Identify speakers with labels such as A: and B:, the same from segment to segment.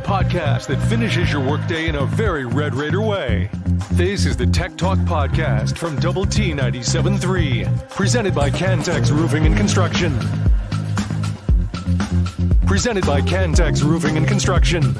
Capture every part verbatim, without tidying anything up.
A: podcast that finishes your workday in a very Red Raider way. This is the Tech Talk Podcast from Double T ninety-seven point three, presented by Cantex Roofing and Construction. Presented by Cantex Roofing and Construction.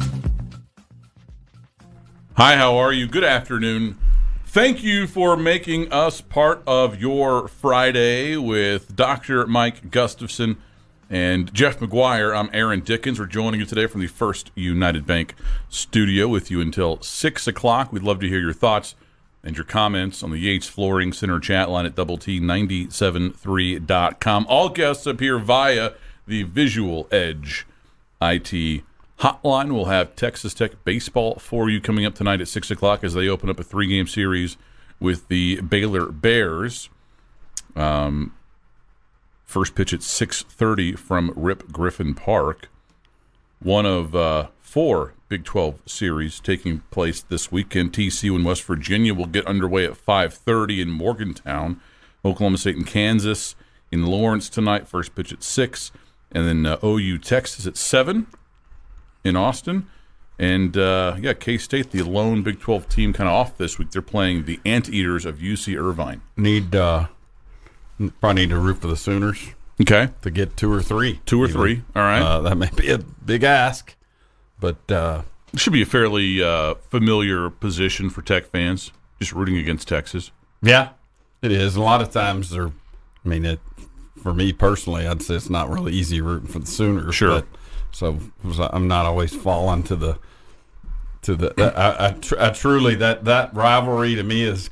B: Hi, how are you? Good afternoon. Thank you for making us part of your Friday with Doctor Mike Gustafson and Jeff McGuire. I'm Aaron Dickens. We're joining you today from the First United Bank studio with you until six o'clock. We'd love to hear your thoughts and your comments on the Yates Flooring Center chat line at double T ninety-seven three dot com. All guests appear via the Visual Edge I T hotline. We'll have Texas Tech baseball for you coming up tonight at six o'clock as they open up a three-game series with the Baylor Bears. Um, first pitch at six thirty from Rip Griffin Park. One of uh, four Big twelve series taking place this weekend. T C U and West Virginia will get underway at five thirty in Morgantown. Oklahoma State and Kansas in Lawrence tonight. First pitch at six. And then uh, O U Texas at seven. In Austin, and uh, yeah, K-State, the lone Big twelve team, kind of off this week. They're playing the Anteaters of U C Irvine.
C: Need uh, probably need to root for the Sooners.
B: Okay,
C: to get two or three,
B: two or
C: even.
B: three. All right,
C: uh, that may be a big ask, but uh,
B: it should be a fairly uh, familiar position for Tech fans, just rooting against Texas.
C: Yeah, it is. A lot of times, they're. I mean, it for me personally, I'd say it's not really easy rooting for the Sooners.
B: Sure.
C: But, So I'm not always falling to the to the. I, I, tr- I truly that that rivalry to me is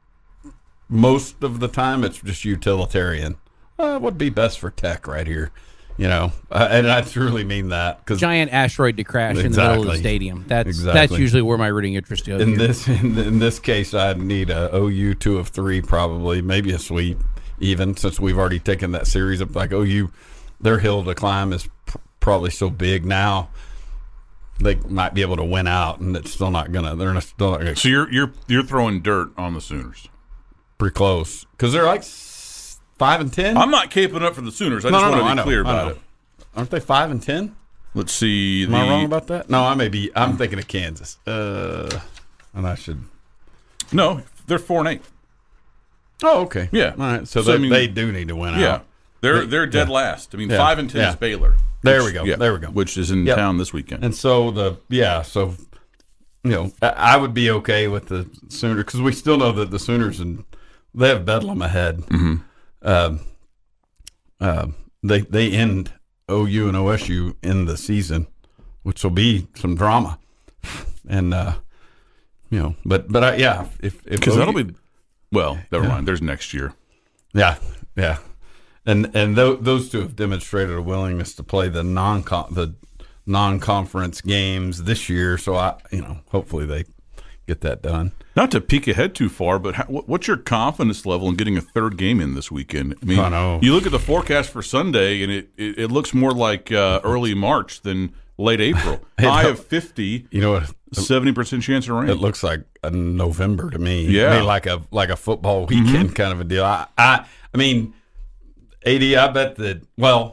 C: most of the time it's just utilitarian. Uh, what would be best for Tech right here, you know? Uh, and I truly mean that because
D: giant asteroid to crash
C: exactly.
D: in the middle of the stadium. That's
C: exactly.
D: that's usually where my rooting interest goes.
C: In
D: here.
C: this in, in this case, I'd need a O U two of three probably, maybe a sweep even since we've already taken that series of like O U, their hill to climb is. Pr- probably so big now they might be able to win out, and it's still not gonna. They're still not gonna.
B: So you're you're you're throwing dirt on the Sooners.
C: Pretty close because they're like five and ten.
B: I'm not caping up for the Sooners. I
C: no,
B: just
C: no,
B: want
C: no,
B: to be
C: know,
B: clear about it.
C: Aren't they five and ten?
B: Let's see.
C: Am
B: the,
C: I wrong about that? No, I may be. I'm thinking of Kansas. Uh, and I should.
B: No, they're four and eight.
C: Oh, okay.
B: Yeah.
C: All right. So,
B: So,
C: they,
B: I mean,
C: they do need to win
B: Yeah,
C: out.
B: they're
C: They-
B: they're dead
C: yeah.
B: last. I mean,
C: Yeah.
B: five and ten
C: Yeah.
B: is Baylor.
C: There
B: which,
C: we go.
B: Yeah,
C: there we go.
B: Which is in
C: Yep.
B: town this weekend.
C: And so the yeah, so you know, I, I would be okay with the Sooners because we still know that the Sooners and they have Bedlam ahead.
B: Mm-hmm.
C: Um, uh, they they end O U and O S U in the season, which will be some drama, and uh, you know, but but I, yeah, if
B: because that'll be well, never
C: Yeah.
B: mind. There's next year.
C: yeah yeah. And and th- those two have demonstrated a willingness to play the non the non-conference games this year. So I, you know, hopefully they get that done.
B: Not to peek ahead too far, but how, what's your confidence level in getting a third game in this weekend? I mean,
C: I know.
B: You look at the forecast for Sunday, and it, it, it looks more like uh, early March than late April. High of fifty,
C: You know what?
B: seventy percent chance of rain.
C: It looks like a November to me.
B: Yeah.
C: I mean, like a like a football weekend
B: Mm-hmm.
C: kind of a deal. I, I I mean, A D, I bet that. Well,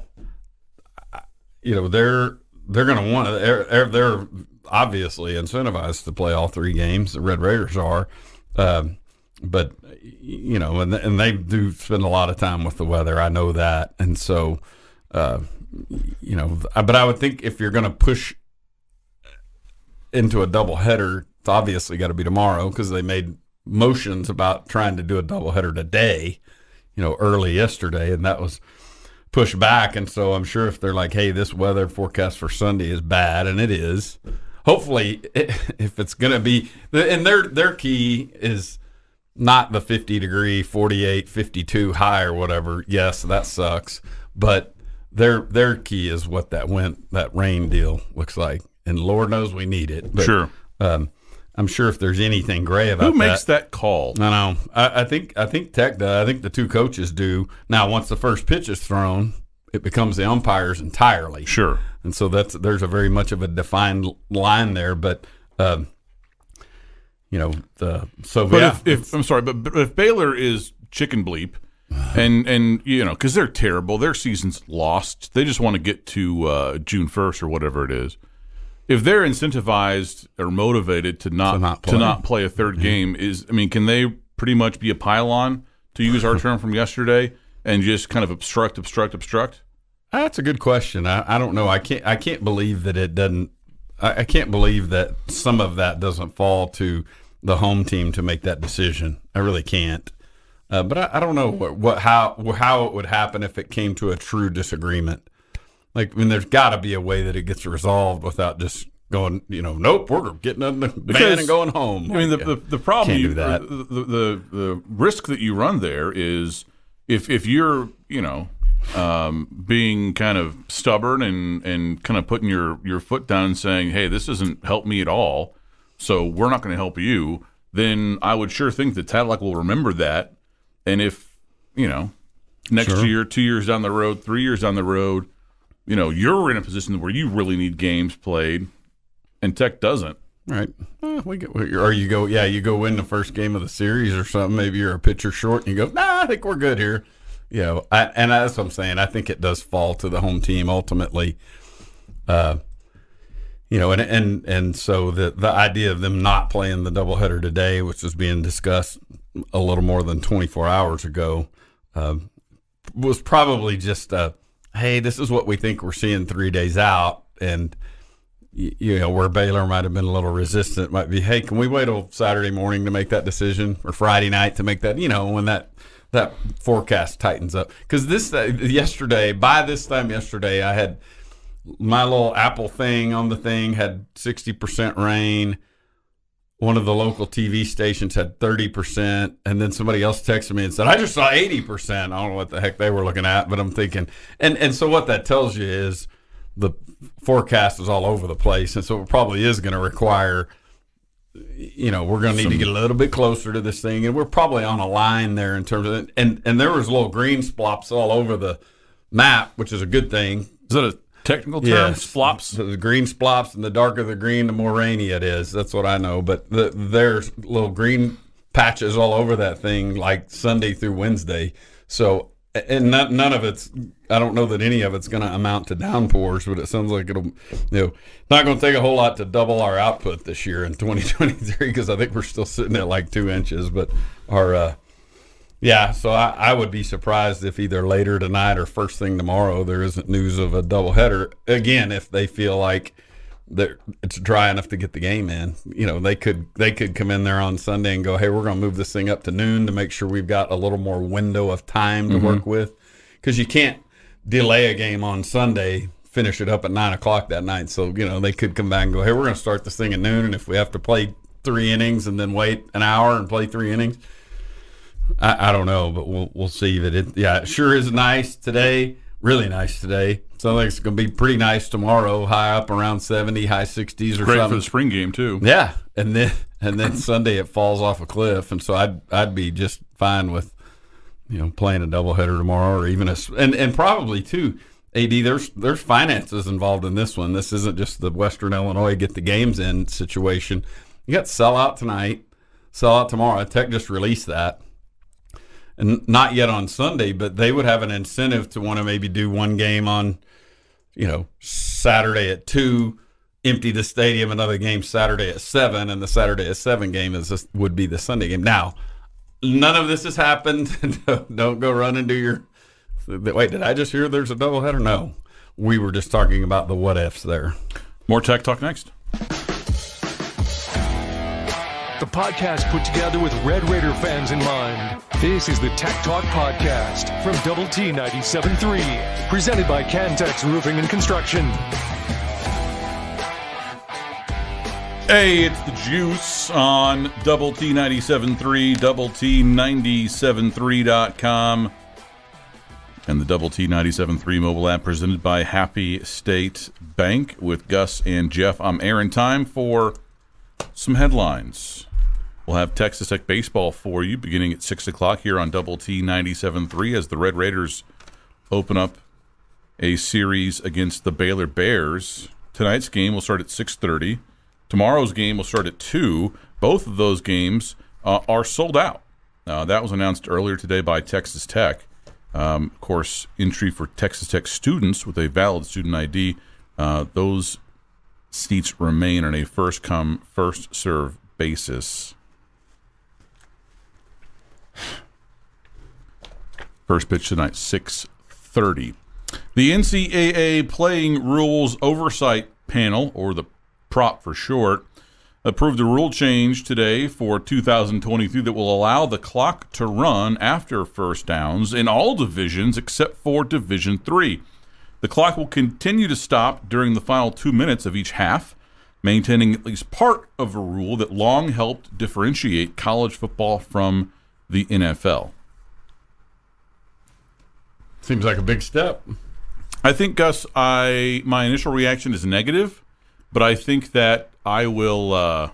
C: you know, they're they're going to want to. They're, they're obviously incentivized to play all three games. The Red Raiders are, um, but you know, and and they do spend a lot of time with the weather. I know that, and so. Uh, you know, but I would think if you're going to push into a doubleheader, it's obviously got to be tomorrow because they made motions about trying to do a doubleheader today, you know, early yesterday, and that was pushed back. And so I'm sure if they're like, hey, this weather forecast for Sunday is bad, and it is, hopefully if it's going to be, and their their key is not the fifty degree, forty-eight, fifty-two high or whatever. Yes, that sucks, but Their their key is what that wind, that rain deal looks like, and Lord knows we need it. But,
B: Sure.
C: Um, I'm sure if there's anything gray about
B: Who makes
C: that,
B: that call?
C: I know. I, I think I think Tech does. I think the two coaches do. Now, once the first pitch is thrown, it becomes the umpires entirely.
B: Sure.
C: And so that's there's a very much of a defined line there. But um, you know, the so
B: But
C: yeah,
B: if, if I'm sorry, but, but if Baylor is chicken bleep, and and you know, because they're terrible, their season's lost. They just want to get to uh, June first or whatever it is. if they're incentivized or motivated to not
C: To not
B: to
C: play.
B: not play a third game, is I mean, can they pretty much be a pylon, to use our term from yesterday, and just kind of obstruct, obstruct, obstruct?
C: That's a good question. I, I don't know. I can't. I can't believe that it doesn't. I, I can't believe that some of that doesn't fall to the home team to make that decision. I really can't. Uh, but I, I don't know what, what how how it would happen if it came to a true disagreement. Like, I mean, there's got to be a way that it gets resolved without just going, you know, nope, we're getting in the van and going home.
B: I mean, the, the, the problem,
C: Can't
B: you,
C: do that.
B: The, the, the, the risk that you run there is if if you're, you know, um, being kind of stubborn and, and kind of putting your, your foot down and saying, hey, this doesn't help me at all, so we're not going to help you, then I would sure think that Tadlock will remember that. And if, you know, next
C: Sure.
B: year, two years down the road, three years down the road, you know, you're in a position where you really need games played, and Tech doesn't.
C: Right. Well, we go, or you go, yeah, you go win the first game of the series or something. Maybe you're a pitcher short and you go, nah, I think we're good here. You know, I, and that's what I'm saying. I think it does fall to the home team ultimately. Uh, you know, and and and so the the idea of them not playing the doubleheader today, which was being discussed a little more than twenty-four hours ago, uh, was probably just a, hey, this is what we think we're seeing three days out, and you know, where Baylor might have been a little resistant might be, hey, can we wait till Saturday morning to make that decision, or Friday night to make that, you know, when that that forecast tightens up. Because this uh, yesterday, by this time yesterday, I had my little Apple thing on the thing had sixty percent rain. One of the local T V stations had thirty percent, and then somebody else texted me and said, I just saw eighty percent. I don't know what the heck they were looking at, but I'm thinking, and, and so what that tells you is the forecast is all over the place, and so it probably is going to require, you know, we're going to need to get a little bit closer to this thing, and we're probably on a line there in terms of, and, and there was little green splops all over the map, which is a good thing.
B: Is that a technical term?
C: Yes.
B: Splops?
C: So the green splops, and the darker the green, the more rainy it is. That's what I know. But the, there's little green patches all over that thing, like Sunday through Wednesday. So, and none, none of it's, I don't know that any of it's going to amount to downpours, but it sounds like it'll, you know, not going to take a whole lot to double our output this year in twenty twenty-three, because I think we're still sitting at like two inches. But our, uh, yeah, so I, I would be surprised if either later tonight or first thing tomorrow there isn't news of a doubleheader. Again, if they feel like that it's dry enough to get the game in, you know, they could they could come in there on Sunday and go, hey, we're going to move this thing up to noon to make sure we've got a little more window of time to mm-hmm. work with, because you can't delay a game on Sunday, finish it up at nine o'clock that night. So, you know, they could come back and go, hey, we're going to start this thing at noon, and if we have to play three innings and then wait an hour and play three innings, I, I don't know, but we'll we'll see. That it, yeah, it sure is nice today. Really nice today. Sounds like it's going to be pretty nice tomorrow. High up around seventy, high sixties or
B: Great
C: something.
B: for the spring game too.
C: Yeah, and then and then Sunday it falls off a cliff, and so I'd I'd be just fine with, you know, playing a doubleheader tomorrow, or even a and and probably too. A D, there's there's finances involved in this one. This isn't just the Western Illinois get the games in situation. You got sell out tonight, sell out tomorrow. Tech just released that. And not yet on Sunday, but they would have an incentive to want to maybe do one game on, you know, Saturday at two, empty the stadium, another game Saturday at seven, and the Saturday at seven game is this, would be the Sunday game. Now, none of this has happened. Don't go run and do your, wait, did I just hear there's a doubleheader? No. We were just talking about the what ifs there.
B: More Tech Talk next.
A: The podcast put together with Red Raider fans in mind. This is the Tech Talk Podcast from Double T ninety-seven point three, presented by Cantex Roofing and Construction.
B: Hey, it's the Juice on Double T ninety-seven point three, Double T ninety-seven three dot com, and the Double T ninety-seven point three mobile app presented by Happy State Bank with Gus and Jeff. I'm Aaron. Time for some headlines. We'll have Texas Tech baseball for you beginning at six o'clock here on Double T ninety-seven point three as the Red Raiders open up a series against the Baylor Bears. Tonight's game will start at six thirty. Tomorrow's game will start at two. Both of those games uh, are sold out. Uh, that was announced earlier today by Texas Tech. Um, of course, entry for Texas Tech students with a valid student I D. Uh, those seats remain on a first-come, first-serve basis. First pitch tonight, six thirty. The N C double A Playing Rules Oversight Panel, or the PROP for short, approved a rule change today for two thousand twenty-three that will allow the clock to run after first downs in all divisions except for Division three. The clock will continue to stop during the final two minutes of each half, maintaining at least part of a rule that long helped differentiate college football from the N F L.
C: Seems like a big step.
B: I think, Gus, I my initial reaction is negative, but I think that I will. Uh,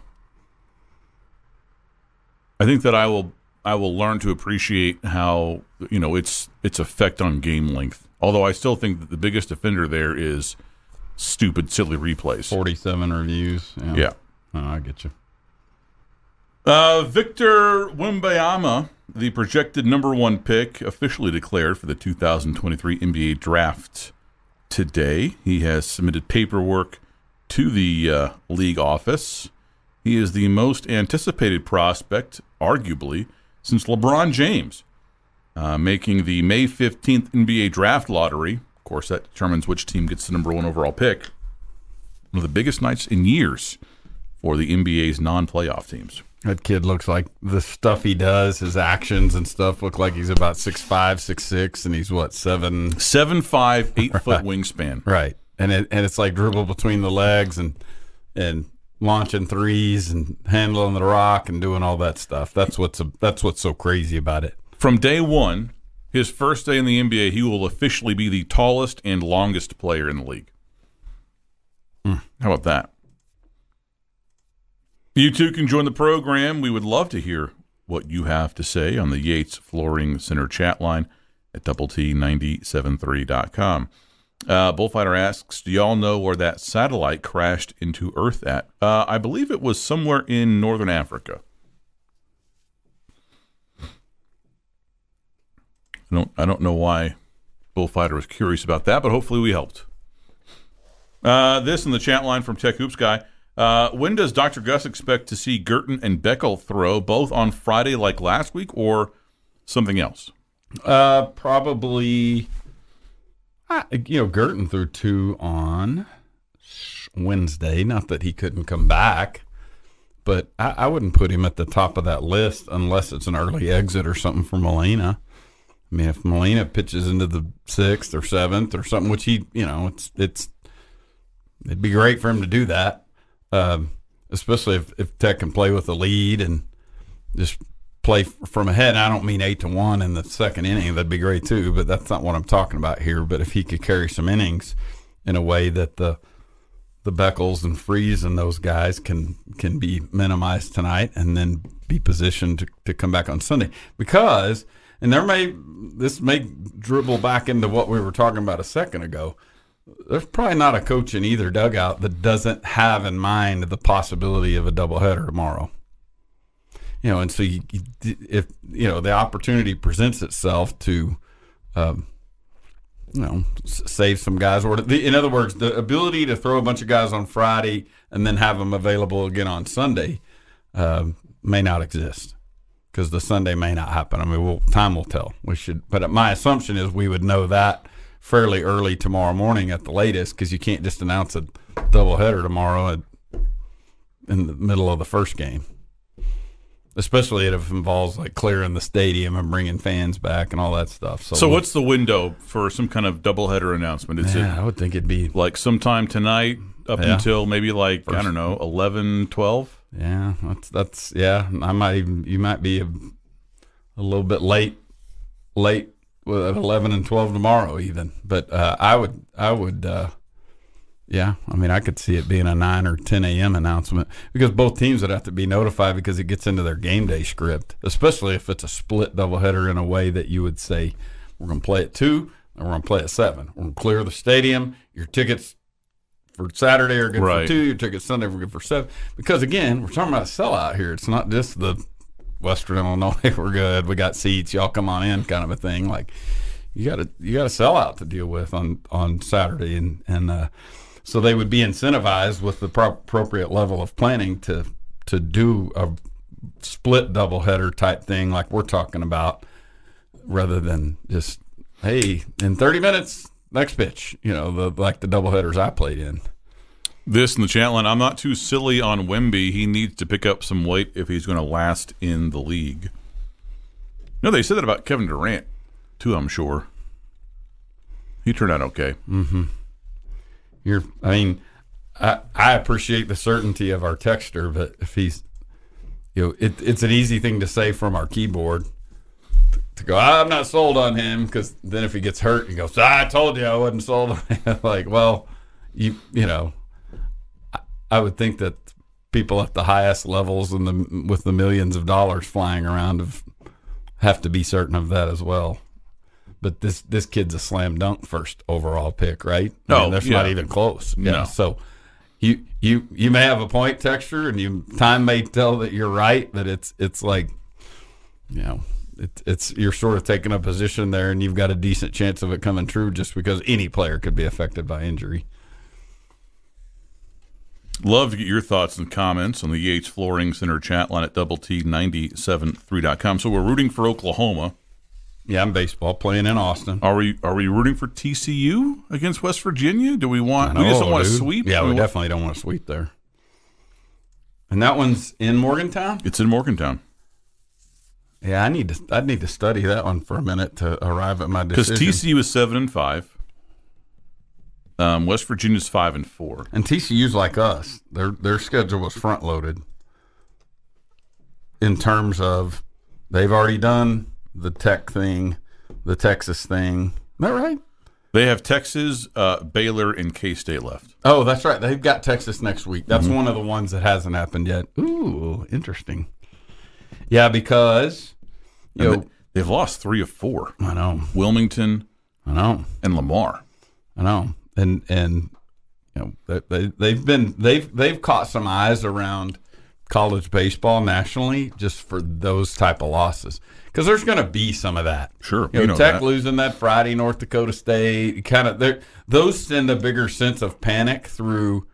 B: I think that I will. I will learn to appreciate how you know its its effect on game length. Although I still think that the biggest offender there is stupid, silly replays.
C: Forty-seven reviews. Yeah,
B: yeah.
C: Oh, I get you.
B: Uh, Victor Wembanyama, the projected number one pick, officially declared for the two thousand twenty-three N B A draft today. He has submitted paperwork to the uh, league office. He is the most anticipated prospect, arguably, since LeBron James, uh, making the May fifteenth N B A draft lottery. Of course, that determines which team gets the number one overall pick. One of the biggest nights in years for the N B A's non-playoff teams.
C: That kid looks like the stuff he does, his actions and stuff look like he's about six five, six six, and he's what, seven?
B: seven five, eight foot wingspan.
C: Right. And it and it's like dribble between the legs and and launching threes and handling the rock and doing all that stuff. That's what's a, that's what's so crazy about it.
B: From day one, his first day in the N B A, he will officially be the tallest and longest player in the league. Mm. How about that? You too can join the program. We would love to hear what you have to say on the Yates Flooring Center chat line at double T nine seven three dot com. Uh, Bullfighter asks, do y'all know where that satellite crashed into Earth at? Uh, I believe it was somewhere in northern Africa. I don't, I don't know why Bullfighter was curious about that, but hopefully we helped. Uh, this in the chat line from Tech Hoops Guy. Uh, when does Doctor Gus expect to see Girton and Beckel throw, both on Friday like last week or something else?
C: Uh, probably, uh, you know, Girton threw two on Wednesday. Not that he couldn't come back, but I, I wouldn't put him at the top of that list unless it's an early exit or something for Molina. I mean, if Molina pitches into the sixth or seventh or something, which he, you know, it's it's it'd be great for him to do that. Um, especially if, if Tech can play with the lead and just play from ahead. I don't mean eight to one in the second inning. That'd be great too, but that's not what I'm talking about here. But if he could carry some innings in a way that the the Beckles and Freeze and those guys can can be minimized tonight and then be positioned to, to come back on Sunday. Because, and there may this may dribble back into what we were talking about a second ago. There's probably not a coach in either dugout that doesn't have in mind the possibility of a doubleheader tomorrow. You know, and so you, if you know the opportunity presents itself to, um, you know, save some guys, or the, in other words, the ability to throw a bunch of guys on Friday and then have them available again on Sunday uh, may not exist because the Sunday may not happen. I mean, we'll, time will tell. We should, but my assumption is we would know that fairly early tomorrow morning at the latest, because you can't just announce a doubleheader tomorrow at, in the middle of the first game, especially if it involves like clearing the stadium and bringing fans back and all that stuff. So,
B: so what's the window for some kind of doubleheader announcement? Is
C: yeah,
B: it
C: I would think it'd be
B: like sometime tonight up
C: yeah.
B: until maybe like,
C: First,
B: I don't know, eleven, twelve?
C: Yeah, that's, that's yeah. I might even, you might be a, a little bit late, late. Well, at eleven and twelve tomorrow, even. But uh, I would, I would, uh, yeah. I mean, I could see it being a nine or ten a m announcement because both teams would have to be notified because it gets into their game day script, especially if it's a split doubleheader in a way that you would say, we're going to play at two and we're going to play at seven. We're going to clear the stadium. Your tickets for Saturday are good
B: right.
C: for two. Your tickets Sunday are good for seven. Because again, we're talking about a sellout here. It's not just the Western Illinois, we're good, we got seats, y'all come on in kind of a thing. Like you got to you got to sell out to deal with on on Saturday, and and uh, So they would be incentivized with the pro- appropriate level of planning to to do a split doubleheader type thing like we're talking about, rather than just, hey, in thirty minutes, next pitch, you know, the like the doubleheaders I played in.
B: This in the chat line, I'm not too silly on Wemby. He needs to pick up some weight if he's going to last in the league. No, they said that about Kevin Durant, too, I'm sure. He turned out okay.
C: Mm-hmm. You're, I mean, I, I appreciate the certainty of our texter, but if he's, you know, it, it's an easy thing to say from our keyboard to go, I'm not sold on him, because then if he gets hurt, he goes, I told you I wasn't sold on him. Like, well, you, you know, I, I would think that people at the highest levels and the with the millions of dollars flying around have, have to be certain of that as well. But this this kid's a slam dunk first overall pick, right?
B: No,
C: I mean, that's
B: yeah.
C: not even close.
B: No.
C: Yeah, so you you you may have a point, texture, and you time may tell that you're right, but it's it's like, you know, it's it's you're sort of taking a position there, and you've got a decent chance of it coming true just because any player could be affected by injury.
B: Love to get your thoughts and comments on the Yates Flooring Center chat line at double T ninety-seven three dot com. So we're rooting for Oklahoma.
C: Yeah, I'm baseball playing in Austin.
B: Are we are we rooting for T C U against West Virginia? Do we want?
C: Know,
B: we just don't want to
C: dude.
B: sweep.
C: Yeah, we,
B: we
C: definitely don't want to sweep there. And that one's in Morgantown?
B: It's in Morgantown.
C: Yeah, I need to I need to study that one for a minute to arrive at my
B: Because
C: decision.
B: T C U is seven and five. Um, West Virginia's five and four.
C: And T C U's like us. Their their schedule was front loaded in terms of they've already done the Tech thing, the Texas thing. Is that right?
B: They have Texas, uh, Baylor, and K-State left.
C: Oh, that's right. They've got Texas next week. That's mm-hmm. one of the ones that hasn't happened yet. Ooh, interesting. Yeah, because you know,
B: they, they've lost three of four.
C: I know.
B: Wilmington,
C: I know,
B: and Lamar.
C: I know, and and you know they, they they've been they've they've caught some eyes around college baseball nationally just for those type of losses, because there's going to be some of that.
B: Sure,
C: you know,
B: you know
C: Tech
B: that.
C: losing that Friday, North Dakota State, kind of those send a bigger sense of panic through.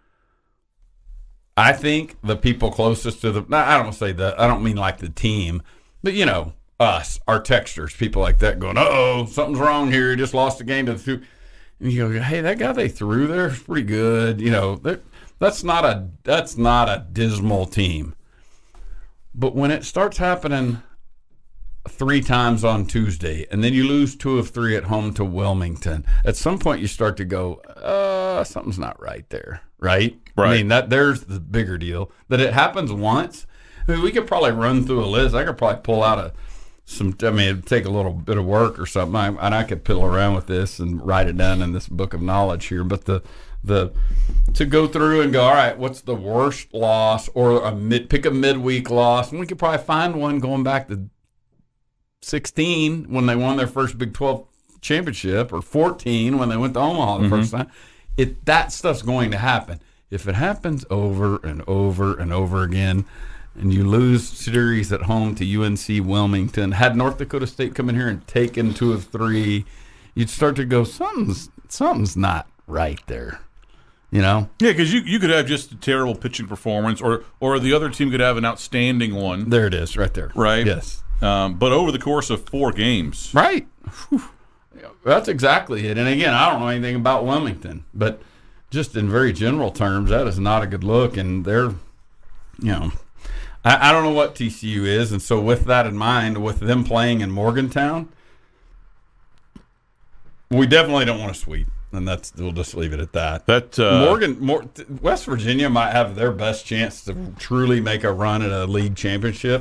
C: I think the people closest to the, I don't want to say that, I don't mean like the team, but you know, us, our texters, people like that going, uh-oh, something's wrong here, just lost a game to the two. And you go, hey, that guy they threw there is pretty good. You know, that's not a, that's not a dismal team. But when it starts happening three times on Tuesday, and then you lose two of three at home to Wilmington, at some point you start to go, uh, something's not right there, right?
B: Right.
C: I mean, that there's the bigger deal. That it happens once. I mean, we could probably run through a list. I could probably pull out a some. I mean, it'd take a little bit of work or something, I, and I could piddle around with this and write it down in this book of knowledge here. But the the to go through and go, all right, what's the worst loss, or a mid pick a midweek loss, and we could probably find one going back to sixteen when they won their first Big twelve championship, or fourteen when they went to Omaha the mm-hmm. first time. It that stuff's going to happen. If it happens over and over and over again, and you lose series at home to U N C Wilmington, had North Dakota State come in here and taken two of three, you'd start to go, something's something's not right there. You know?
B: Yeah, because you, you could have just a terrible pitching performance, or or the other team could have an outstanding one.
C: There it is, right there.
B: Right?
C: Yes.
B: Um, but over the course of four games.
C: Right. Whew. That's exactly it. And again, I don't know anything about Wilmington, but just in very general terms, that is not a good look. And they're, you know, I, I don't know what T C U is. And so with that in mind, with them playing in Morgantown, we definitely don't want to sweep. And that's, we'll just leave it at that.
B: That uh,
C: Morgan, Mor- West Virginia might have their best chance to truly make a run at a league championship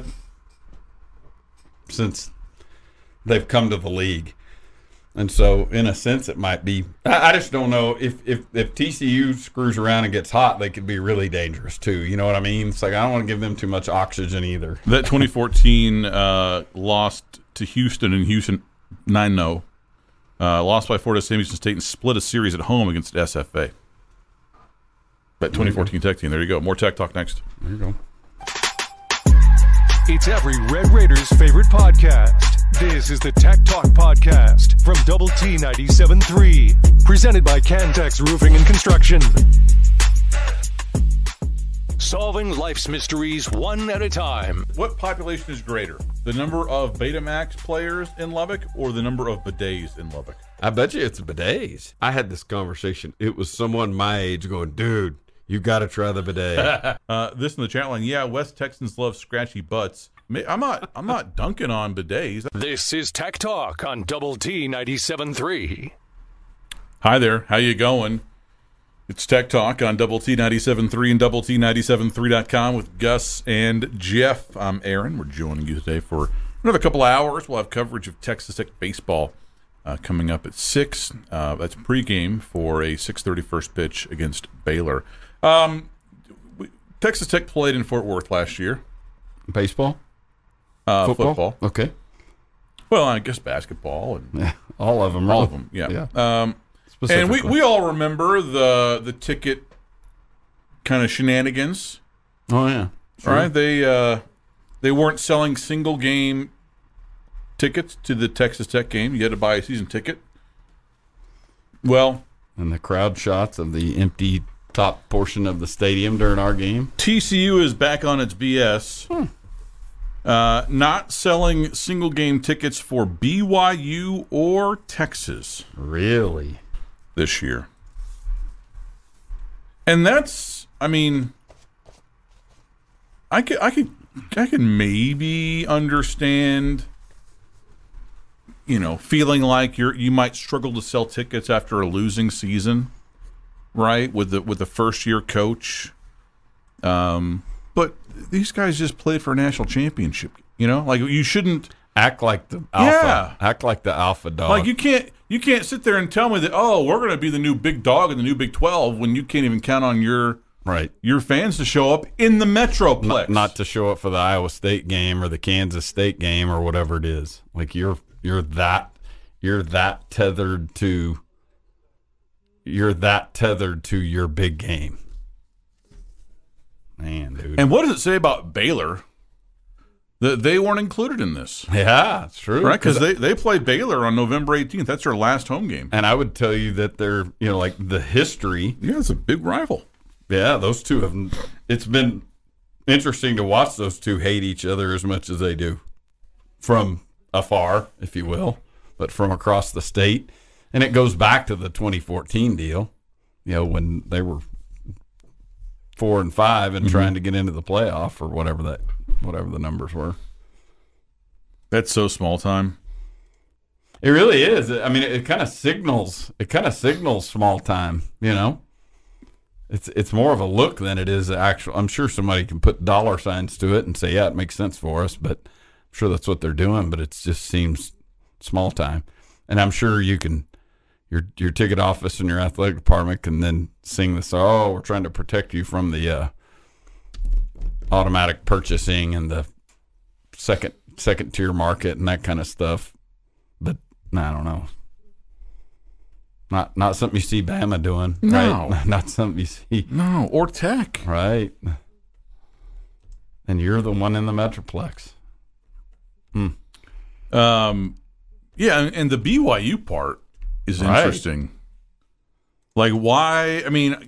C: since they've come to the league. And so, in a sense, it might be. I, I just don't know if, if if T C U screws around and gets hot, they could be really dangerous too. You know what I mean? It's like I don't want to give them too much oxygen either.
B: That twenty fourteen uh, lost to Houston, and Houston nine no. Uh, lost by four to Sam Houston State and split a series at home against S F A. That twenty fourteen Tech team. There you go. More Tech Talk next.
C: There you go.
A: It's every Red Raiders' favorite podcast, This is the Tech Talk Podcast from Double T ninety-seven point three, presented by Cantex Roofing and Construction. Solving life's mysteries one at a time.
B: What population is greater, the number of Betamax players in Lubbock or the number of bidets in Lubbock?
C: I bet you it's bidets. I had this conversation. It was someone my age going, dude, you got to try the bidet.
B: uh, this in the chat line, yeah, West Texans love scratchy butts. I'm not I'm not dunking on bidets.
A: This is Tech Talk on Double T ninety-seven point three.
B: Hi there, how you going? It's Tech Talk on Double T ninety-seven point three and Double T ninety-seven point three dot com with Gus and Jeff. I'm Aaron. We're joining you today for another couple of hours. We'll have coverage of Texas Tech baseball uh, coming up at six. Uh, that's pregame for a six thirty first pitch against Baylor. Um, we, Texas Tech played in Fort Worth last year.
C: Baseball?
B: Uh,
C: football?
B: Football.
C: Okay.
B: Well, I guess basketball. And
C: yeah, all of them.
B: all
C: really.
B: of them, yeah.
C: yeah.
B: Um, and we, we all remember the the ticket kind of shenanigans.
C: Oh, yeah.
B: Sure. Right? They, uh, they weren't selling single game tickets to the Texas Tech game. You had to buy a season ticket. Well,
C: and the crowd shots of the empty top portion of the stadium during our game.
B: T C U is back on its B S. Hmm. Uh, not selling single game tickets for B Y U or Texas.
C: Really?
B: This year. And that's, I mean, I could, I could, I could maybe understand, you know, feeling like you're, you might struggle to sell tickets after a losing season, right? With the, with the first year coach. Um, But these guys just played for a national championship. You know, like you shouldn't
C: act like the alpha.
B: Yeah.
C: Act like the alpha dog.
B: Like you can't you can't sit there and tell me that, oh, we're going to be the new big dog in the new Big twelve when you can't even count on your
C: right
B: your fans to show up in the Metroplex.
C: Not, not to show up for the Iowa State game or the Kansas State game or whatever it is. Like you're you're that you're that tethered to you're that tethered to your big game. Man, dude.
B: And what does it say about Baylor that they weren't included in this?
C: Yeah, it's true.
B: Right, because they, they play Baylor on November eighteenth. That's their last home game.
C: And I would tell you that they're, you know, like the history.
B: Yeah, it's a big rival.
C: Yeah, those two have. It's been interesting to watch those two hate each other as much as they do from afar, if you will, but from across the state. And it goes back to the twenty fourteen deal, you know, when they were four and five and mm-hmm. trying to get into the playoff or whatever that, whatever the numbers were.
B: That's so small time.
C: It really is. I mean, it, it kind of signals. It kind of signals small time. You know, it's it's more of a look than it is actual. I'm sure somebody can put dollar signs to it and say, yeah, it makes sense for us. But I'm sure that's what they're doing. But it just seems small time. And I'm sure you can. Your your ticket office and your athletic department can then sing this. Oh, we're trying to protect you from the uh, automatic purchasing and the second second tier market and that kind of stuff. But I don't know. Not not something you see Bama doing.
B: No,
C: right? Not something you see.
B: No, or Tech.
C: Right. And you're the one in the Metroplex. Hmm.
B: Um, yeah, and, and the B Y U part is interesting. Right. Like, why? I mean,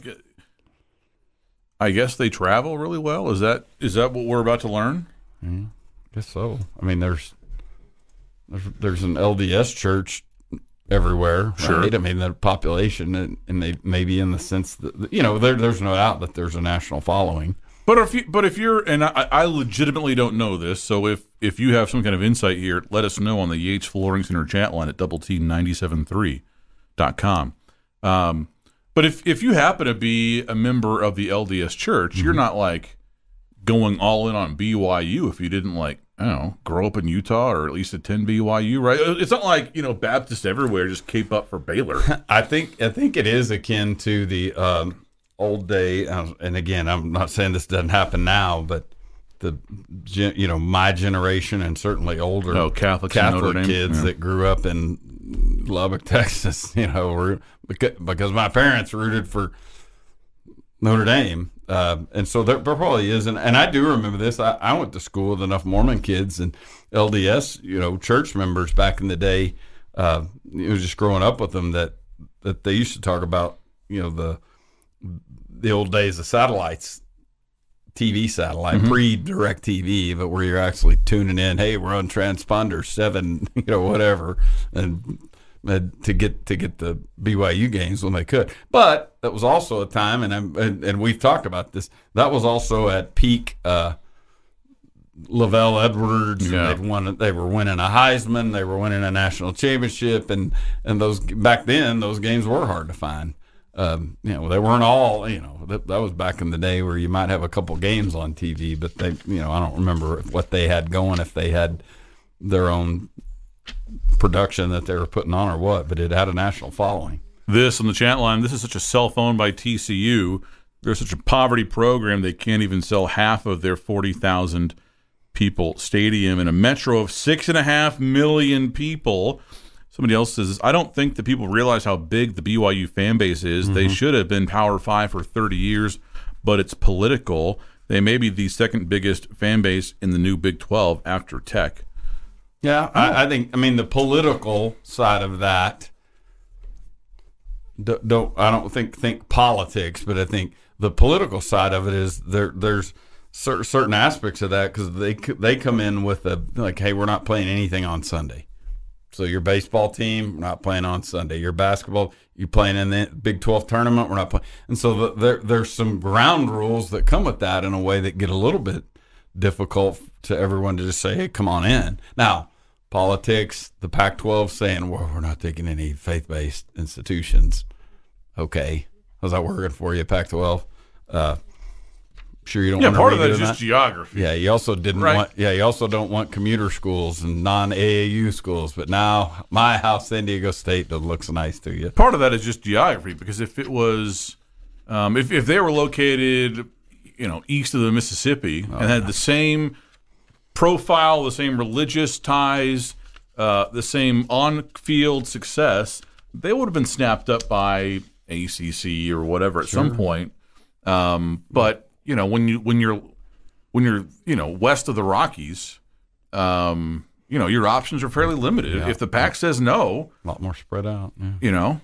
B: I guess they travel really well. Is that is that what we're about to learn?
C: Yeah, I guess so. I mean, there's there's, there's an L D S church everywhere.
B: Sure.
C: Right? I mean, the population, and, and they maybe in the sense that, you know, there, there's no doubt that there's a national following.
B: But if you, but if you're, and I, I legitimately don't know this, so if, if you have some kind of insight here, let us know on the Yates Flooring Center chat line at double T ninety-seven point three dot com. Um, but if if you happen to be a member of the L D S Church, mm-hmm. you're not like going all in on B Y U if you didn't like, I don't know, grow up in Utah or at least attend B Y U, right? It's not like, you know, Baptists everywhere just cape up for Baylor.
C: I think I think it is akin to the um, old day, uh, and again, I'm not saying this doesn't happen now, but the you know my generation and certainly older
B: oh, Catholic
C: Catholic kids yeah. that grew up in Lubbock, Texas, you know, because my parents rooted for Notre Dame. Uh, and so there, there probably is. And, and I do remember this. I, I went to school with enough Mormon kids and L D S, you know, church members back in the day, uh, you know, just growing up with them that, that they used to talk about, you know, the the old days of satellites, T V satellite, mm-hmm. pre-direct T V, but where you're actually tuning in, hey, we're on transponder seven, you know, whatever, and to get to get the B Y U games when they could. But that was also a time, and I'm, and, and we've talked about this, that was also at peak uh, Lavelle Edwards.
B: Yeah.
C: They'd won, they were winning a Heisman, they were winning a national championship, and, and those back then, those games were hard to find. Um, you know, they weren't all, you know, that, that was back in the day where you might have a couple games on T V, but they, you know, I don't remember what they had going, if they had their own production that they were putting on or what, but it had a national following.
B: This on the chat line, this is such a cell phone by T C U. They're such a poverty program, they can't even sell half of their forty thousand people stadium in a metro of six and a half million people. Somebody else says, I don't think that people realize how big the B Y U fan base is. Mm-hmm. They should have been Power Five for thirty years, but it's political. They may be the second biggest fan base in the new Big twelve after Tech.
C: Yeah, I, I think, I mean, the political side of that, don't, don't I don't think think politics, but I think the political side of it is there. There's certain certain aspects of that because they they come in with a like, hey, we're not playing anything on Sunday. So your baseball team, we're not playing on Sunday. Your basketball, you're playing in the Big twelve tournament, we're not playing. And so the, there there's some ground rules that come with that in a way that get a little bit difficult to everyone to just say, hey, come on in. Now, politics, the Pac twelve saying, well, we're not taking any faith-based institutions. Okay. How's that working for you, Pac twelve? Uh, sure you don't
B: yeah,
C: want to
B: part of that is
C: that?
B: just geography.
C: Yeah, you also didn't
B: right.
C: want yeah, you also don't want commuter schools and non-A A U schools. But now my house, San Diego State, looks nice to you.
B: Part of that is just geography, because if it was um, if, if they were located, you know, east of the Mississippi oh, and had the same profile, the same religious ties, uh, the same on-field success, they would have been snapped up by A C C or whatever at sure. some point. Um, but you know, when you when you're when you're you know west of the Rockies, um, you know your options are fairly limited. Yeah. If the Pac says no,
C: a lot more spread out. Yeah.
B: You know,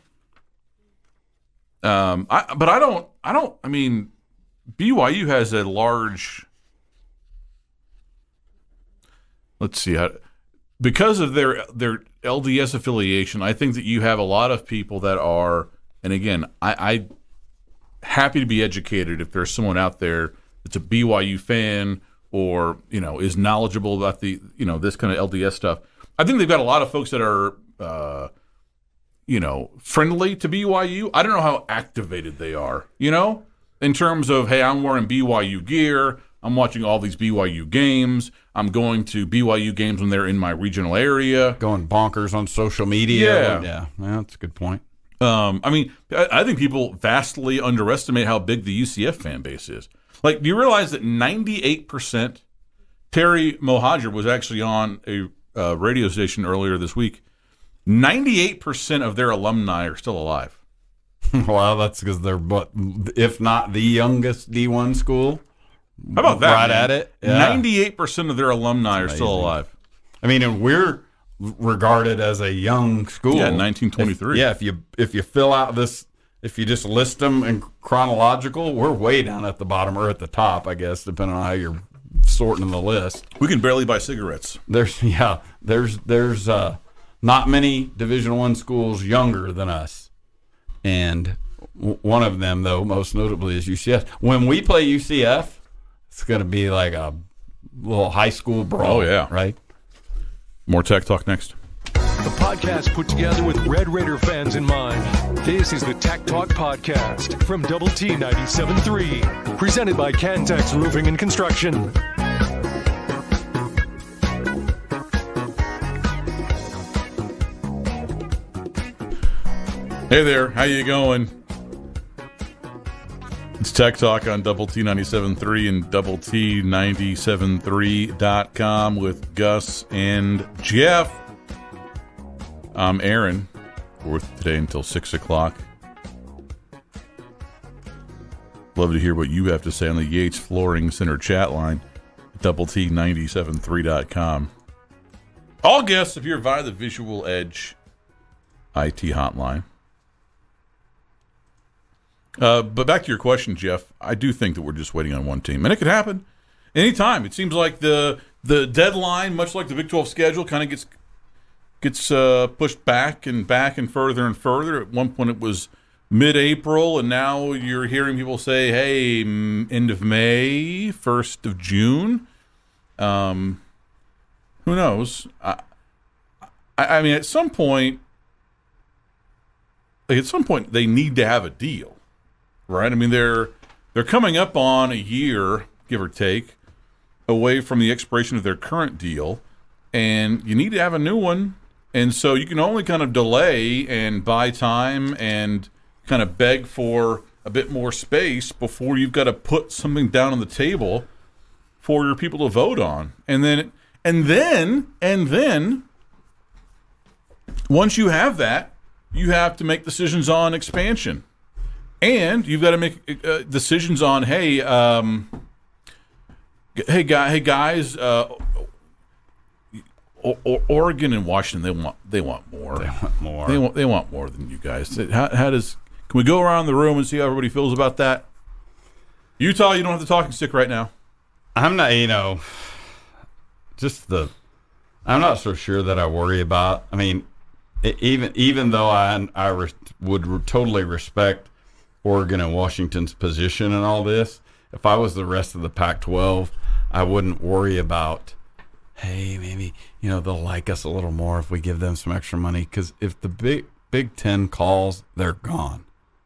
B: um, I but I don't I don't I mean, B Y U has a large. Let's see how, because of their their L D S affiliation, I think that you have a lot of people that are, and again, I. I happy to be educated if there's someone out there that's a B Y U fan or, you know, is knowledgeable about the, you know, this kind of L D S stuff. I think they've got a lot of folks that are, uh, you know, friendly to B Y U. I don't know how activated they are, you know, in terms of, hey, I'm wearing B Y U gear. I'm watching all these B Y U games. I'm going to B Y U games when they're in my regional area.
C: Going bonkers on social media.
B: Yeah.
C: Yeah, yeah, that's a good point.
B: Um, I mean, I, I think people vastly underestimate how big the U C F fan base is. Like, do you realize that ninety-eight percent, Terry Mohajir was actually on a uh, radio station earlier this week, ninety-eight percent of their alumni are still alive.
C: Well, that's because they're, but if not the youngest D one school.
B: How about that?
C: Right
B: man?
C: at it. Yeah.
B: ninety-eight percent of their alumni are still alive.
C: I mean, and we're regarded as a young school.
B: Yeah, nineteen twenty-three.
C: If, yeah, if you if you fill out this, if you just list them in chronological, we're way down at the bottom or at the top, I guess, depending on how you're sorting the list.
B: We can barely buy cigarettes.
C: There's yeah, there's there's uh, not many Division One schools younger than us, and w- one of them, though, most notably, is U C F. When we play U C F, it's going to be like a little high school brawl.
B: Oh yeah,
C: right.
B: More Tech Talk next.
A: The podcast put together with Red Raider fans in mind. This is the Tech Talk Podcast from Double T ninety-seven point three, presented by Cantex Roofing and Construction.
B: Hey there, how you going? It's Tech Talk on Double T ninety-seven point three and Double T ninety-seven three dot com with Gus and Jeff. I'm Aaron. We're with today until six o'clock. Love to hear what you have to say on the Yates Flooring Center chat line at double T nine seven three dot com. All guests appear via the Visual Edge I T hotline. Uh, but back to your question, Jeff, I do think that we're just waiting on one team. And it could happen anytime. It seems like the the deadline, much like the Big twelve schedule, kind of gets gets uh, pushed back and back and further and further. At one point it was mid-April, and now you're hearing people say, hey, end of May, first of June. Um, who knows? I, I, I mean, at some point, like at some point, they need to have a deal, right? I mean, they're they're coming up on a year, give or take, away from the expiration of their current deal, and you need to have a new one. And so you can only kind of delay and buy time and kind of beg for a bit more space before you've got to put something down on the table for your people to vote on. And then, and then, and then, once you have that, you have to make decisions on expansion. And you've got to make uh, decisions on, hey, um, hey, guy, hey guys, uh, o- o- Oregon and Washington, they want they want more.
C: They want more.
B: They want they want more than you guys. How, how does can we go around the room and see how everybody feels about that? Utah, you don't have the talking stick right now.
C: I'm not, you know, just the. I'm not so sure that I worry about. I mean, even even though I I re, would re, totally respect Oregon and Washington's position and all this, if I was the rest of the Pac twelve, I wouldn't worry about, hey, maybe, you know, they'll like us a little more if we give them some extra money. Because if the Big Big Ten calls, they're gone.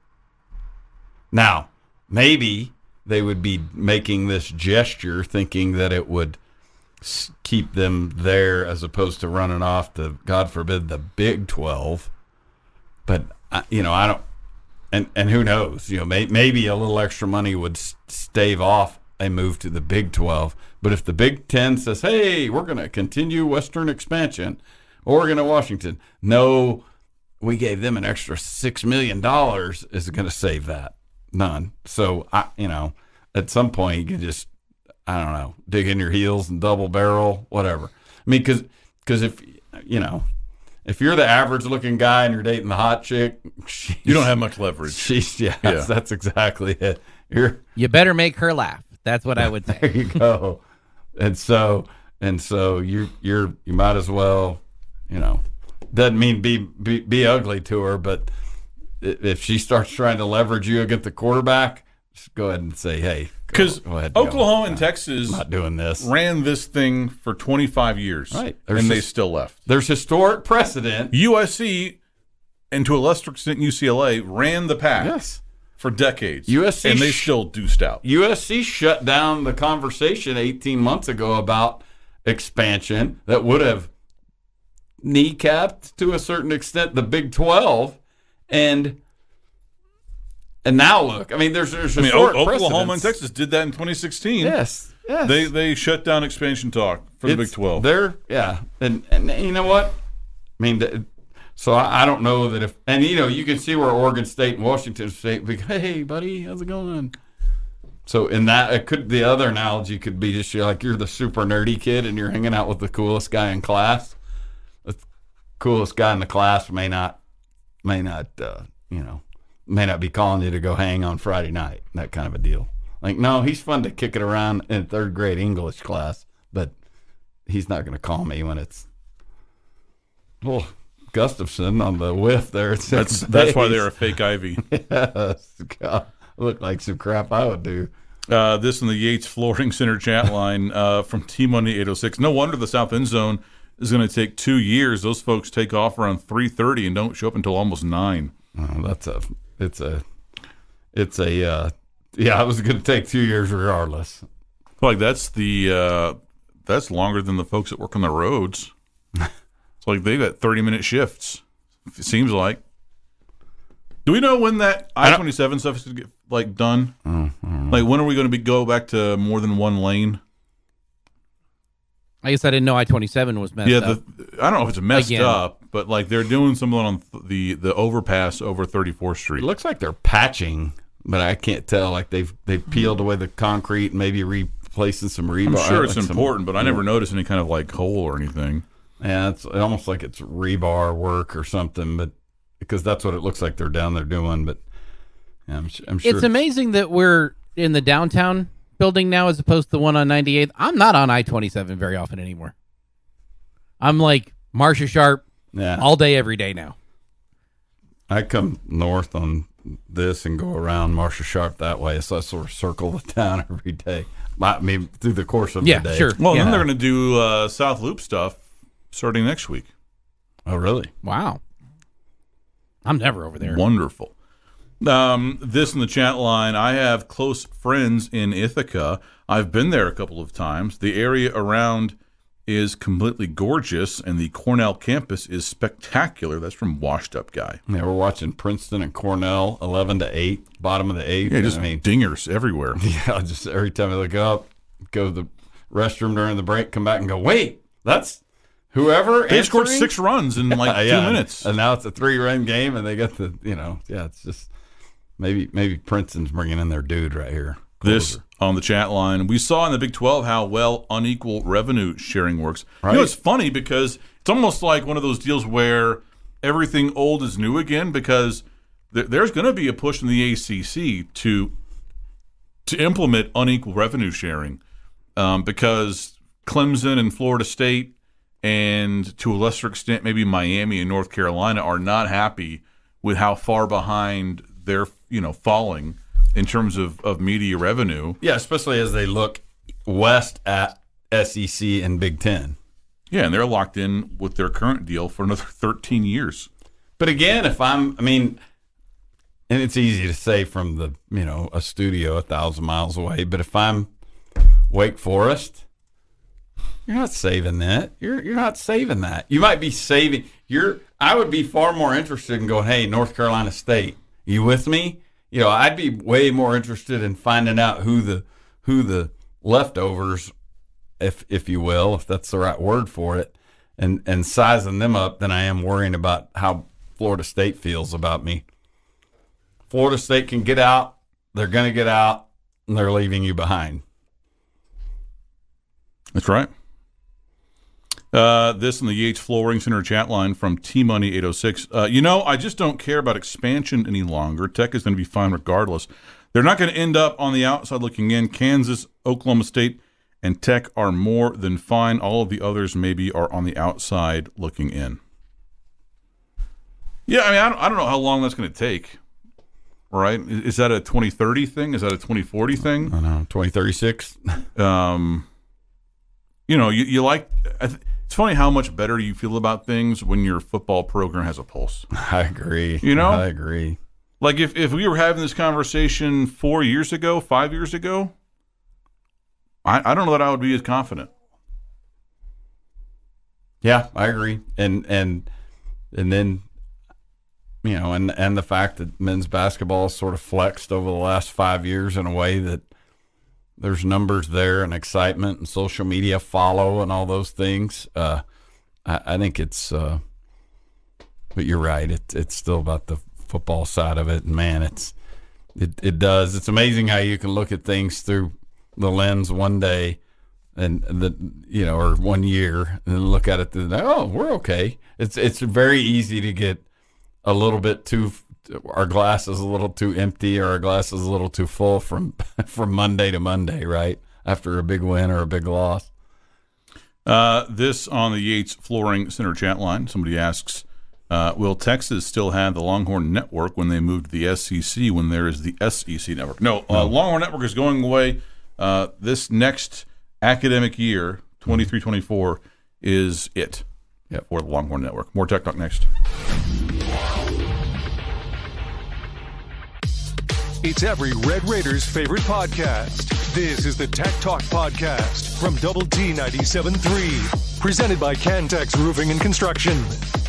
C: Now, maybe they would be making this gesture thinking that it would keep them there as opposed to running off to, God forbid, the Big twelve. But, you know, I don't. And and who knows? You know, may, maybe a little extra money would stave off a move to the Big twelve. But if the Big Ten says, "Hey, we're going to continue Western expansion," Oregon and Washington, no, we gave them an extra six million dollars, is going to save that. None. So I, you know, at some point you can just, I don't know, dig in your heels and double barrel, whatever. I mean, because because if you know. If you're the average-looking guy and you're dating the hot chick,
B: you don't have much leverage.
C: She's yes,
B: yeah,
C: that's exactly it. You're
D: you better make her laugh. That's what I would say.
C: There you go. And so and so you you're you might as well, you know, doesn't mean be be, be ugly to her, but if she starts trying to leverage you against the quarterback, just go ahead and say, hey.
B: Because Oklahoma and
C: go.
B: Texas
C: I'm not doing this.
B: ran this thing for twenty-five years,
C: right?
B: There's and they just, still left.
C: There's historic precedent.
B: U S C, and to a lesser extent U C L A, ran the pack
C: yes.
B: for decades.
C: U S C
B: and they still deuced out.
C: U S C shut down the conversation eighteen months ago about expansion that would have kneecapped to a certain extent the Big twelve, and And now look, I mean, there's there's
B: I mean, o- Oklahoma
C: precedents.
B: and Texas did that in twenty sixteen.
C: Yes, yes.
B: They they shut down expansion talk for the
C: It's,
B: Big twelve.
C: They're yeah, and and you know what? I mean, so I, I don't know that if and you know you can see where Oregon State and Washington State be, hey buddy, how's it going? So in that, it could the other analogy could be just you're like you're the super nerdy kid and you're hanging out with the coolest guy in class. The coolest guy in the class may not may not uh, you know. may not be calling you to go hang on Friday night, that kind of a deal. Like, no, he's fun to kick it around in third grade English class, but he's not going to call me when it's, well, Gustafson on the whiff there. At
B: that's that's why they're a fake Ivy.
C: Yes, God, look like some crap I would do.
B: Uh, this in the Yates Flooring Center chat line uh, from T Money eight oh six. No wonder the South End Zone is going to take two years. Those folks take off around three thirty and don't show up until almost nine.
C: Oh, that's a. It's a, it's a, uh, yeah, it was going to take two years regardless.
B: Like that's the, uh, that's longer than the folks that work on the roads. It's like they got thirty minute shifts. It seems like. Do we know when that I twenty-seven stuff is going to get like done?
C: Oh,
B: like when are we going to be go back to more than one lane?
D: I guess I didn't know I twenty-seven was messed
B: yeah,
D: up.
B: the, I don't know if it's messed
D: Again.
B: up, but like they're doing something on the the overpass over thirty-fourth Street.
C: It looks like they're patching but I can't tell. Like they've they've peeled away the concrete and maybe replacing some rebar.
B: I'm sure it's
C: like
B: important,
C: some,
B: but I never noticed any kind of like hole or anything.
C: Yeah, it's almost like it's rebar work or something, but because that's what it looks like they're down there doing. But yeah, I'm, I'm sure
D: it's, it's amazing that we're in the downtown building now as opposed to the one on ninety-eighth. I'm not on I twenty-seven very often anymore. I'm like Marcia Sharp
C: yeah.
D: all day, every day now.
C: I come north on this and go around Marcia Sharp that way, so I sort of circle the town every day. I mean, through the course of
D: yeah,
C: the day.
D: Sure.
B: Well,
D: yeah.
B: then they're going to do uh, South Loop stuff starting next week.
C: Oh, really?
D: Wow. I'm never over there.
B: Wonderful. Um, this in the chat line, I have close friends in Ithaca. I've been there a couple of times. The area around is completely gorgeous, and the Cornell campus is spectacular. That's from Washed Up Guy.
C: Yeah, we're watching Princeton and Cornell, eleven to eight, bottom of the eighth.
B: Yeah, just
C: I mean,
B: dingers everywhere.
C: Yeah, just every time I look up, go to the restroom during the break, come back and go, wait, that's whoever.
B: They scored
C: answering?
B: six runs in like two
C: yeah,
B: minutes.
C: And now it's a three-run game, and they got the, you know, yeah, it's just maybe maybe Princeton's bringing in their dude right here.
B: This
C: Closer.
B: on the chat line. We saw in the Big twelve how well unequal revenue sharing works.
C: Right.
B: You know, it's funny because it's almost like one of those deals where everything old is new again, because th- there's going to be a push in the A C C to to implement unequal revenue sharing um, because Clemson and Florida State and to a lesser extent maybe Miami and North Carolina are not happy with how far behind they're, you know, falling in terms of, of media revenue.
C: Yeah, especially as they look west at S E C and Big Ten.
B: Yeah, and they're locked in with their current deal for another thirteen years.
C: But again, if I'm, I mean, and it's easy to say from the, you know, a studio a thousand miles away, but if I'm Wake Forest, you're not saving that. You're you're not saving that. You might be saving. You're. I would be far more interested in going, hey, North Carolina State, you with me? You know, I'd be way more interested in finding out who the who the leftovers, if if you will, if that's the right word for it, and and sizing them up than I am worrying about how Florida State feels about me. Florida State can get out. They're going to get out, and they're leaving you behind.
B: That's right. Uh, this in the Yates Flooring Center chat line from T Money eight oh six. Uh, you know, I just don't care about expansion any longer. Tech is going to be fine regardless. They're not going to end up on the outside looking in. Kansas, Oklahoma State, and Tech are more than fine. All of the others maybe are on the outside looking in. Yeah, I mean, I don't, I don't know how long that's going to take. Right? Is that a twenty thirty thing? Is that a twenty forty thing?
C: I don't know, twenty thirty-six.
B: Um, you know, you, you like. It's funny how much better you feel about things when your football program has a pulse.
C: I agree.
B: You know,
C: I agree.
B: Like if, if we were having this conversation four years ago, five years ago, I, I don't know that I would be as confident.
C: Yeah, I agree. And and and then, you know, and and the fact that men's basketball has sort of flexed over the last five years in a way that there's numbers there and excitement and social media follow and all those things. Uh, I, I think it's, uh, but you're right. It, it's still about the football side of it. And man, it's, it, it does. It's amazing how you can look at things through the lens one day and the, you know, or one year and then look at it through the, oh, we're okay. It's, it's very easy to get a little bit too, our glass is a little too empty or our glass is a little too full from from Monday to Monday, right? After a big win or a big loss.
B: Uh, this on the Yates Flooring Center chat line. Somebody asks, uh, will Texas still have the Longhorn Network when they move to the S E C when there is the S E C Network? No, uh, no. Longhorn Network is going away. Uh, this next academic year, twenty-three twenty-four, is it
C: yep.
B: for the Longhorn Network. More Tech Talk next.
A: It's every Red Raiders' favorite podcast. This is the Tech Talk Podcast from Double T ninety-seven point three, presented by Cantex Roofing and Construction.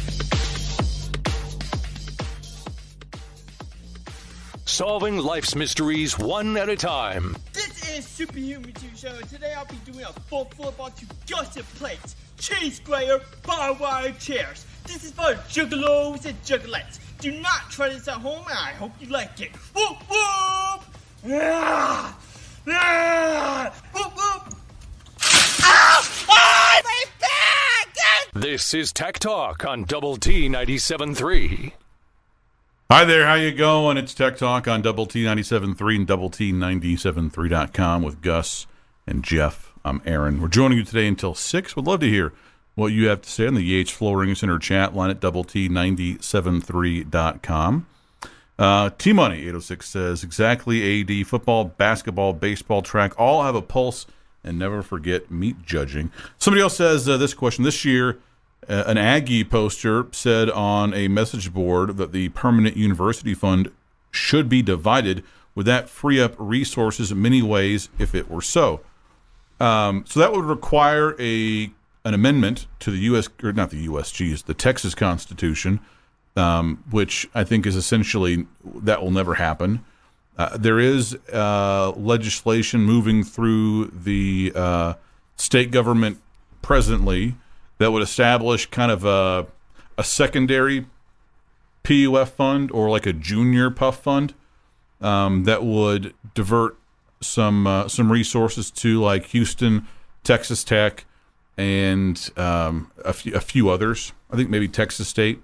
A: Solving life's mysteries one at a time.
E: This is Superhuman two Show, and today I'll be doing a full flip onto gusset plates, cheese grater, barbed wire chairs. This is for juggalos and juggalettes. Do not try this at home, and I hope you like it. Woo woo! Ah! Ah! Whoop, whoop. Ah! Ah! My back!
A: This is Tech Talk on Double T ninety-seven point three.
B: Hi there, how you going? It's Tech Talk on Double T ninety-seven point three and Double T ninety-seven point three dot com with Gus and Jeff. I'm Aaron. We're joining you today until six. Would love to hear what you have to say on the Yates Flooring Center chat line at Double T ninety-seven point three dot com. Uh, T-Money eight oh six says, exactly, A D, football, basketball, baseball, track, all have a pulse, and never forget meat judging. Somebody else says uh, this question. This year, uh, an Aggie poster said on a message board that the Permanent University Fund should be divided. Would that free up resources in many ways if it were so? Um, so that would require a an amendment to the U S, or not the U S, geez, the Texas Constitution, um, which I think is essentially, that will never happen. Uh, there is uh, legislation moving through the uh, state government presently that would establish kind of a, a secondary P U F fund or like a junior P U F fund um, that would divert some uh, some resources to like Houston, Texas Tech, and um, a, few, a few others. I think maybe Texas State.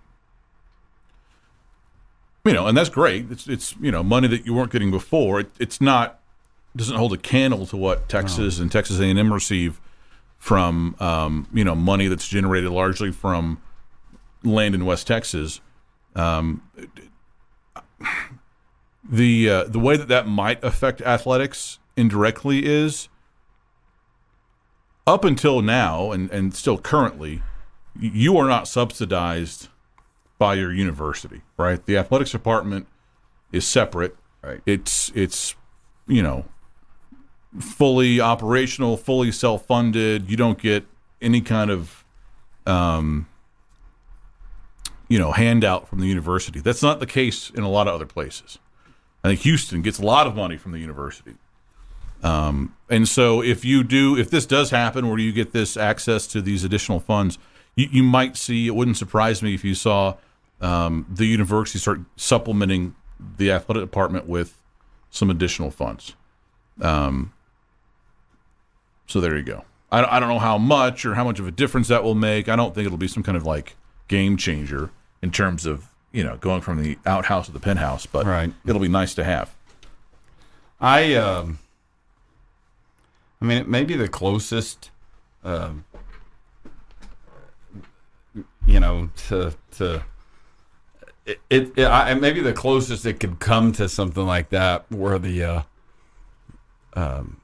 B: You know, and that's great. It's it's you know money that you weren't getting before. It, it's not doesn't hold a candle to what Texas no. and Texas A and M receive from um, you know money that's generated largely from land in West Texas. Um, the uh, the way that that might affect athletics indirectly is up until now and, and still currently, you are not subsidized by your university, right? The athletics department is separate.
C: Right.
B: It's it's you know fully operational, fully self-funded. You don't get any kind of um, you know handout from the university. That's not the case in a lot of other places. I think Houston gets a lot of money from the university. Um, and so if you do, if this does happen where you get this access to these additional funds, you, you might see, it wouldn't surprise me if you saw um, the university start supplementing the athletic department with some additional funds. Um, so there you go. I, I don't know how much or how much of a difference that will make. I don't think it'll be some kind of like game changer in terms of, you know, going from the outhouse to the penthouse, but
C: right.
B: It'll be nice to have.
C: I, um, I mean, it may be the closest, um, you know, to to it. It, it I, maybe the closest it could come to something like that, where the uh, um,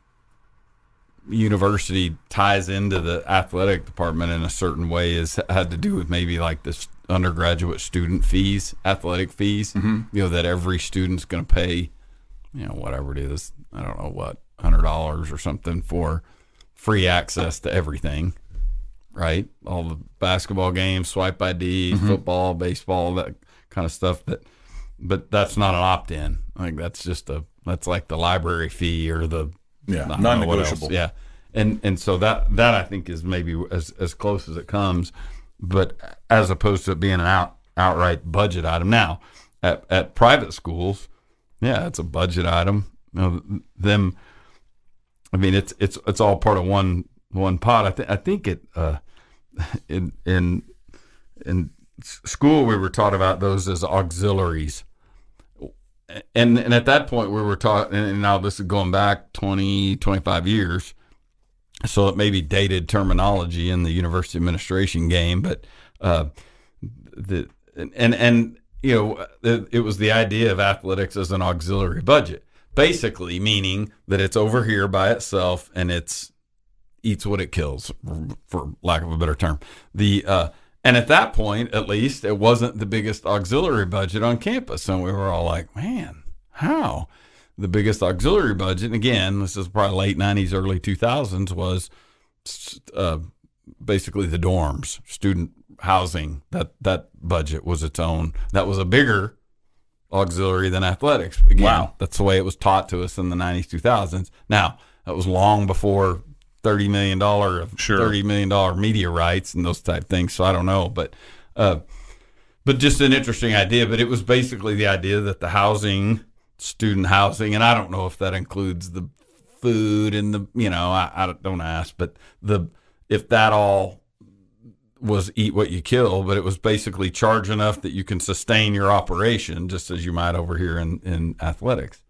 C: university ties into the athletic department in a certain way, is had to do with maybe like this undergraduate student fees, athletic fees. Mm-hmm. You know, that every student's going to pay, you know, whatever it is. I don't know what. one hundred dollars or something for free access to everything, right? All the basketball games, swipe I D, mm-hmm. football, baseball, that kind of stuff. That, but that's not an opt-in. I think that's just a that's like the library fee or the
B: yeah non-negotiable.
C: Yeah, and and so that that I think is maybe as as close as it comes, but as opposed to it being an out outright budget item. Now, at at private schools, yeah, it's a budget item. You know, them. I mean, it's it's it's all part of one one pot. I think I think it uh, in in in school we were taught about those as auxiliaries, and and at that point we were taught. And now this is going back twenty, twenty-five years, so it may be dated terminology in the university administration game, but uh, the and and you know it, it was the idea of athletics as an auxiliary budget. Basically meaning that it's over here by itself and it's eats what it kills, for lack of a better term. The uh, and at that point, at least, it wasn't the biggest auxiliary budget on campus. And we were all like, man, how? The biggest auxiliary budget, and again, this is probably late nineties, early two thousands, was uh, basically the dorms, student housing. That, that budget was its own. That was a bigger auxiliary than athletics. Again, wow. That's the way it was taught to us in the nineties, two thousands. Now, that was long before thirty million dollars of
B: sure.
C: thirty million dollars media rights and those type things. So I don't know, but, uh, but just an interesting idea. But it was basically the idea that the housing student housing, and I don't know if that includes the food and the, you know, I, I don't ask, but the if that all was eat what you kill, but it was basically charge enough that you can sustain your operation, just as you might over here in, in athletics.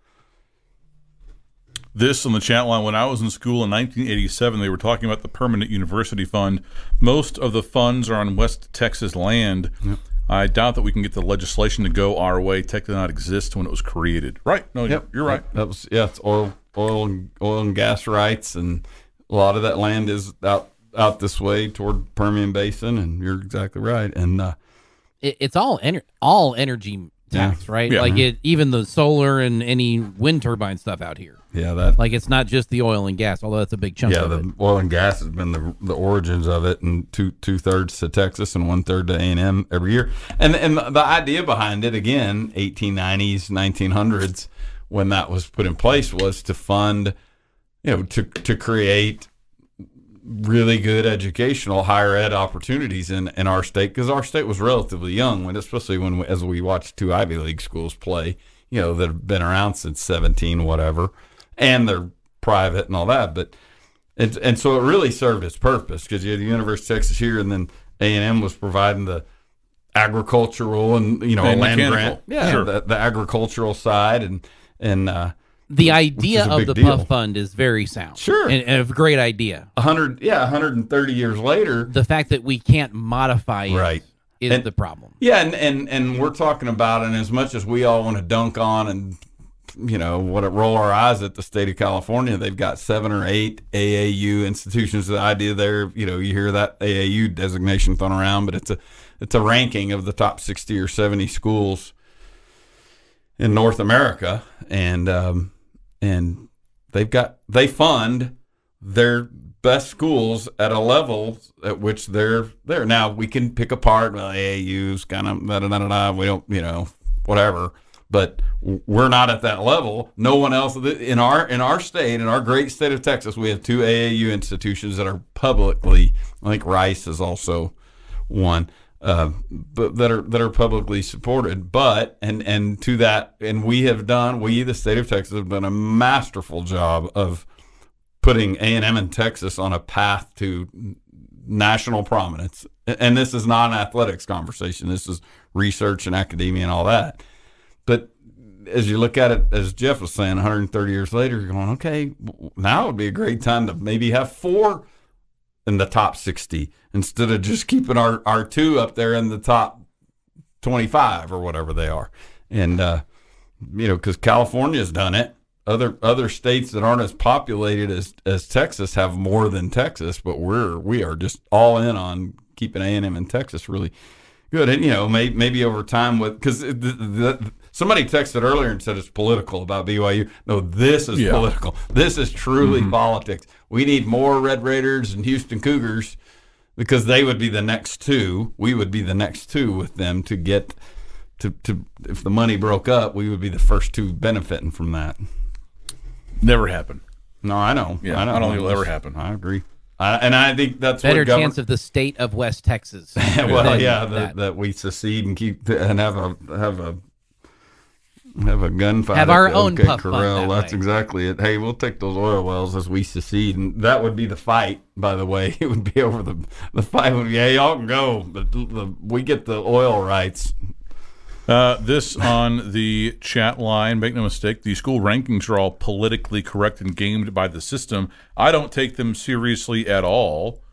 B: This on the chat line, when I was in school in nineteen eighty-seven, they were talking about the Permanent University Fund. Most of the funds are on West Texas land. Yep. I doubt that we can get the legislation to go our way. Tech did not exist when it was created. Right? No,
C: yep.
B: you're right.
C: That was, yeah, it's oil, oil, and, oil and gas rights, and a lot of that land is out out this way toward Permian Basin, and you're exactly right. And uh,
D: it, it's all ener- all energy tax,
C: yeah.
D: right?
B: Yeah.
D: Like it, even the solar and any wind turbine stuff out here.
C: Yeah, that
D: like it's not just the oil and gas, although that's a big chunk
C: yeah,
D: of
C: the
D: it.
C: oil and gas has been the the origins of it, and two two thirds to Texas and one third to A and M every year. And and the idea behind it, again, eighteen nineties, nineteen hundreds, when that was put in place, was to fund, you know, to to create really good educational higher ed opportunities in, in our state, because our state was relatively young, when especially when we, as we watched two Ivy League schools play, you know, that have been around since seventeen, whatever, and they're private and all that. But and and so it really served its purpose, because you had the University of Texas here, and then A and M was providing the agricultural and, you know,
B: and
C: land
B: mechanical.
C: grant, yeah,
B: Sure.
C: the, the agricultural side, and and uh,
D: The idea
C: is a
D: of
C: big
D: the
C: deal.
D: Puff Fund is very sound.
C: Sure.
D: And, and a great idea.
C: a hundred, yeah, one hundred thirty years later,
D: The fact that we can't modify it
C: Right.
D: is
C: And-
D: the problem.
C: yeah, and, and and we're talking about, and as much as we all want to dunk on and, you know, what roll our eyes at the state of California, they've got seven or eight A A U institutions. The idea there, you know, you hear that A A U designation thrown around, but it's a it's a ranking of the top sixty or seventy schools in North America, and um, and they've got they fund their best schools at a level at which they're there. Now we can pick apart, well, A A U's kind of da da da da. We don't, you know, whatever. But we're not at that level. No one else in our in our state, in our great state of Texas, we have two A A U institutions that are publicly. I think Rice is also one, uh, but that are that are publicly supported. But and and to that, and we have done. We, the state of Texas, have done a masterful job of putting A and M in Texas on a path to national prominence. And this is not an athletics conversation. This is research and academia and all that. But as you look at it, as Jeff was saying, one hundred thirty years later, you're going, okay, now would be a great time to maybe have four in the top sixty instead of just keeping our, our two up there in the top twenty-five or whatever they are. And, uh, you know, because California's done it. Other other states that aren't as populated as, as Texas have more than Texas, but we're we are just all in on keeping A and M in Texas really good. And, you know, maybe, maybe over time with, because somebody texted earlier and said it's political about B Y U. No, this is
B: Yeah.
C: political. This is truly
B: Mm-hmm.
C: politics. We need more Red Raiders and Houston Cougars, because they would be the next two. We would be the next two with them to get to, to if the money broke up, we would be the first two benefiting from that.
B: Never happened.
C: No, I know.
B: Yeah,
C: I, know.
B: I don't think it'll ever happen.
C: I agree. I, and I think that's
D: Better
C: what govern-
D: chance of the state of West Texas.
C: well,
D: than
C: yeah,
D: that.
C: that, that we secede and keep and have a have a have a gunfight.
D: Have
C: at
D: our
C: the
D: own
C: OK
D: Puff Fund
C: Corral.
D: that
C: That's
D: way.
C: exactly it. Hey, we'll take those oil wells as we secede, and that would be the fight. By the way, it would be over the the fight would be, yeah, y'all can go, but the, the, we get the oil rights.
B: Uh, this on the chat line. Make no mistake, the school rankings are all politically correct and gamed by the system. I don't take them seriously at all.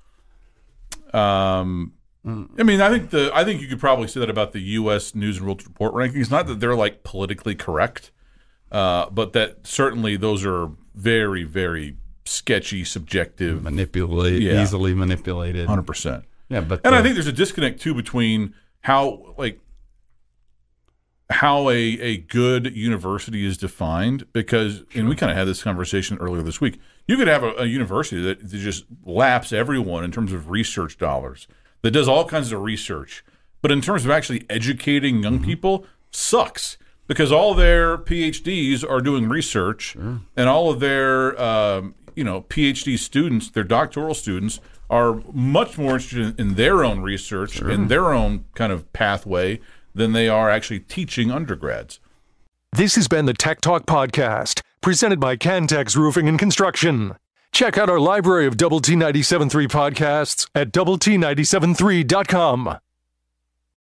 B: Um, I mean, I think the I think you could probably say that about the U S News and World Report rankings. Not that they're like politically correct, uh, but that certainly those are very, very sketchy, subjective,
C: Manipulate,
B: Yeah.
C: easily manipulated.
B: hundred percent.
C: Yeah, but
B: And
C: the-
B: I think there's a disconnect too between how like how a, a good university is defined, because and we kind of had this conversation earlier this week. You could have a, a university that, that just laps everyone in terms of research dollars, that does all kinds of research, but in terms of actually educating young people, sucks, because all their P H Ds are doing research, and all of their um, you know P H D students, their doctoral students, are much more interested in, in their own research and their own kind of pathway than they are actually teaching undergrads.
A: This has been the Tech Talk Podcast, presented by Cantex Roofing and Construction. Check out our library of Double T ninety-seven point three podcasts at double T ninety-seven three dot com.